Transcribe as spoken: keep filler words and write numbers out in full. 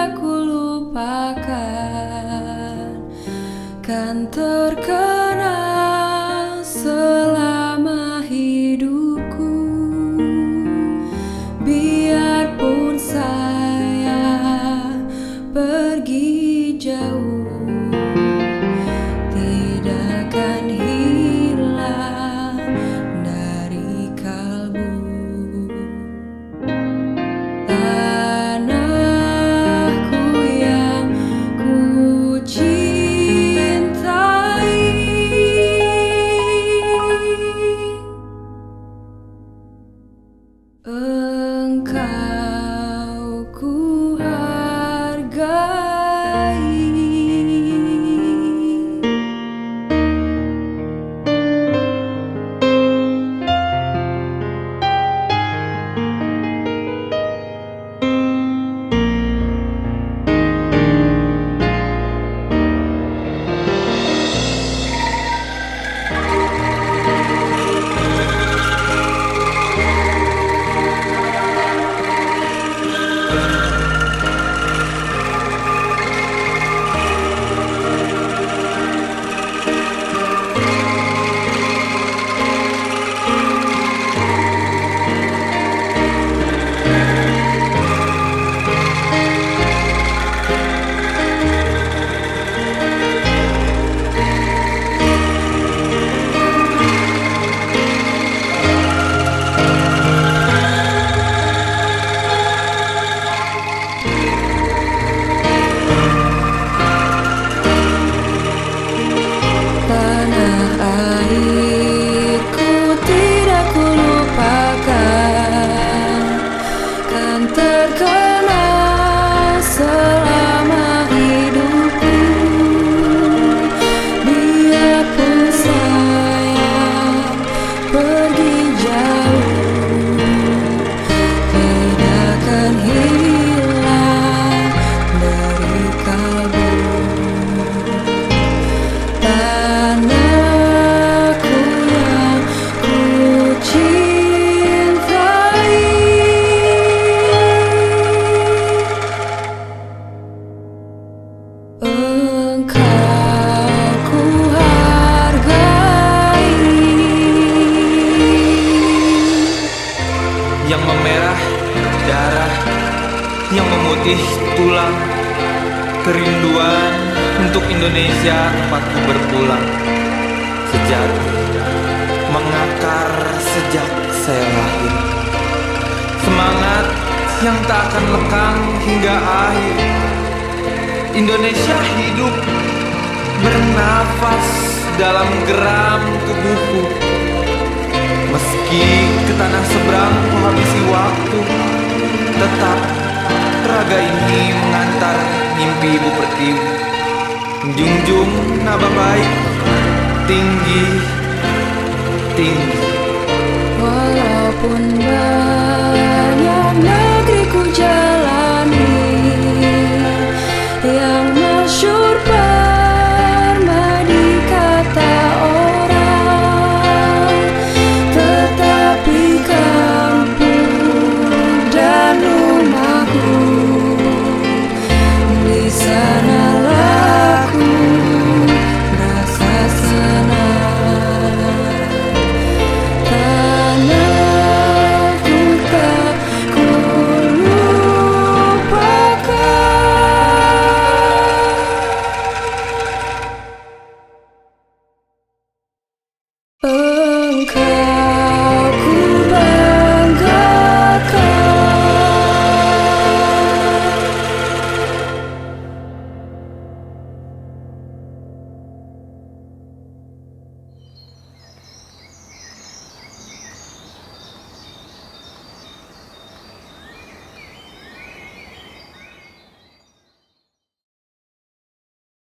tidak kulupakan, kan terkenal selama hidupku. Biarpun saya pergi jauh, tidak akan hilang dari kalbu. Tanahku yang ku cintai, engkau ku hargai. Terkenal selama hidupku. Biarpun saya pergi jauh, tidak akan hilang dari kalbu. Tanahku yang ku cintai, engkau ku hargai. Yang memerah darah, yang memutih tulang, kerinduan untuk Indonesia tempatku berpulang. Sejarah mengakar sejak saya lahir, semangat yang tak akan lekang hingga akhir. Indonesia hidup bernafas dalam geram tubuhku. Meski ke tanah seberang ku habisi waktu, tetap raga ini mengantar mimpi Ibu Pertiwi. Junjung naba baik, tinggi, tinggi. Walaupun banyak